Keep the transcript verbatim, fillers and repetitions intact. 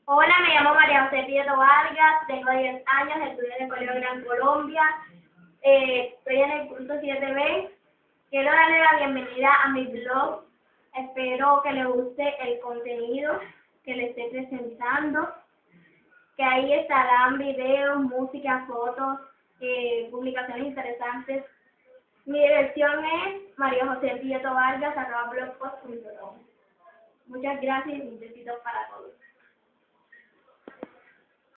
Hola, me llamo María José Prieto Vargas, tengo diez años, estudio en el Colegio Gran Colombia, eh, estoy en el curso siete B. Quiero darle la bienvenida a mi blog. Espero que le guste el contenido que le esté presentando, que ahí estarán videos, música, fotos, eh, publicaciones interesantes. Mi dirección es María José Prieto Vargas, arroba blogspot punto com. Muchas gracias y besitos para todos.